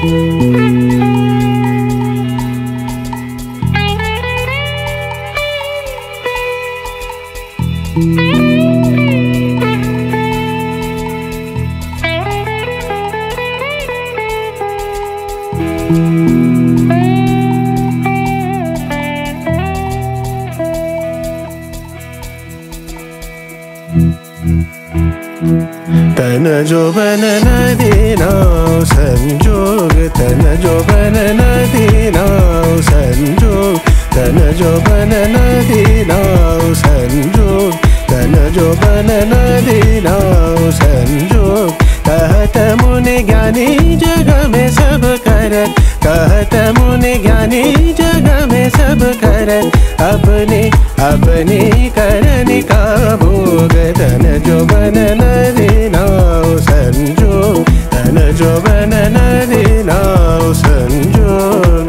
तन जो बन नदी नाव संजोग, तन जो बन नदी नाव संजोग, तन जो बन नदी नाव संजोग, तन जो बन नदी नाव संजोग। कहत मुनि ज्ञानी जग में सब करत, कहत मुनि ज्ञानी जग में सब करत, अपनी अपनी करनी का भोग। तन जो बन नदी नाव संजोग, तन जो बन नदी नाव संजोग।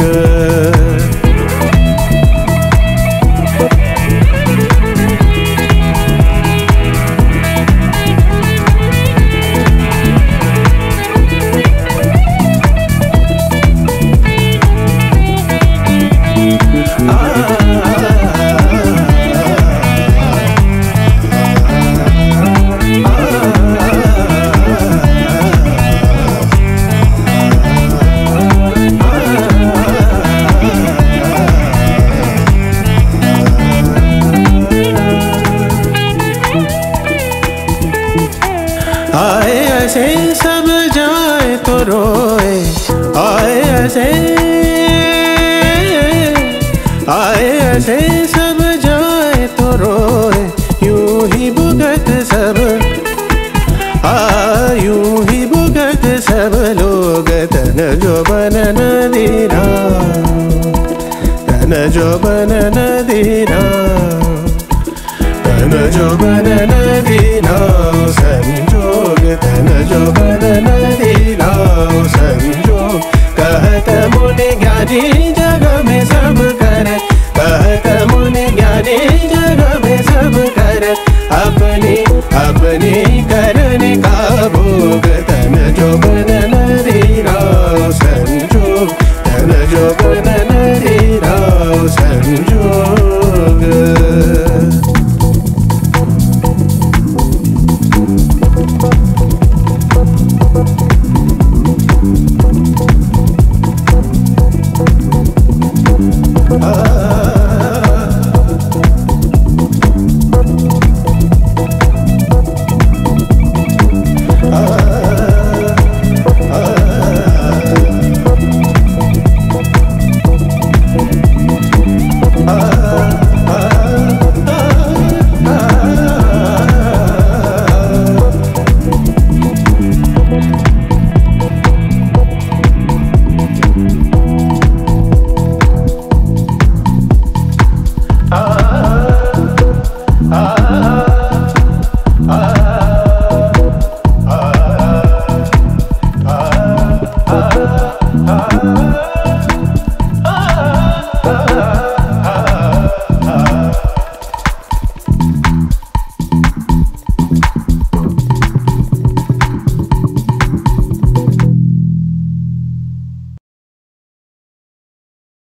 आए ऐसे सब जाए तो रोए, आए ऐसे, आए ऐसे सब जाए तो रोए, यूं ही भुगत सब, यूं ही भुगत सब लोग। तन जो बन नदी नाव, तन जो बन नदी नाव, तन जो बन नदी नाव संजोग, तन जो बन